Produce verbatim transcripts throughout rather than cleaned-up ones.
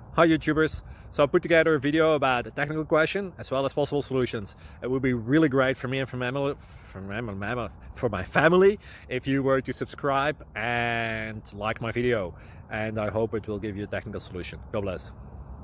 Hi YouTubers! So I put together a video about a technical question as well as possible solutions. It would be really great for me and for my family, for my, for my family if you were to subscribe and like my video, and I hope it will give you a technical solution. God bless.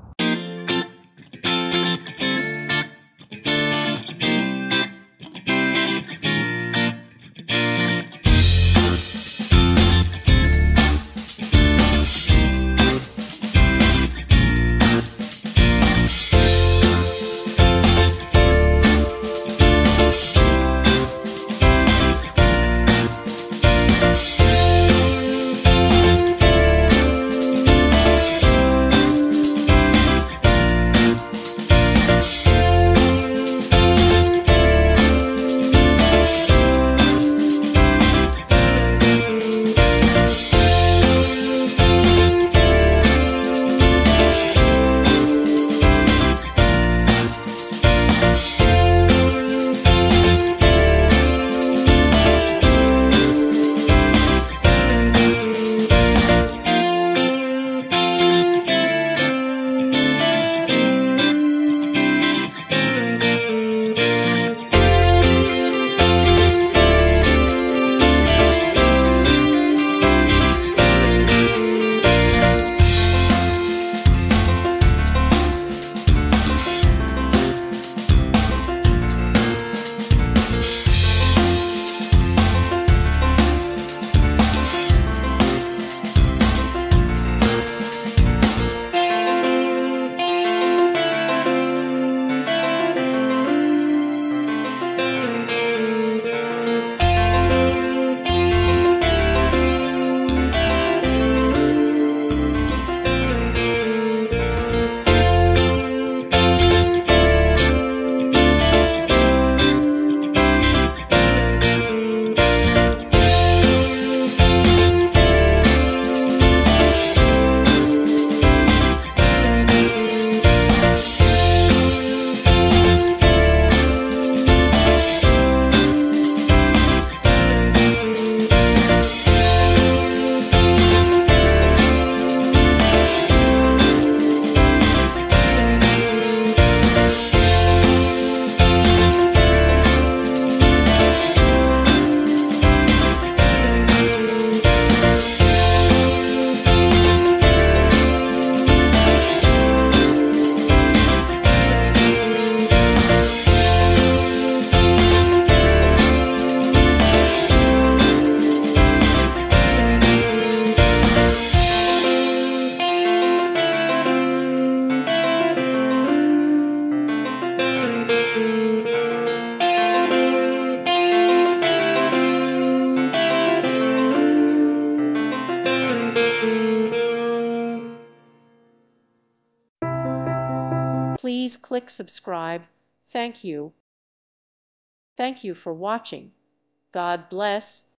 Please click subscribe. Thank you. Thank you for watching. God bless.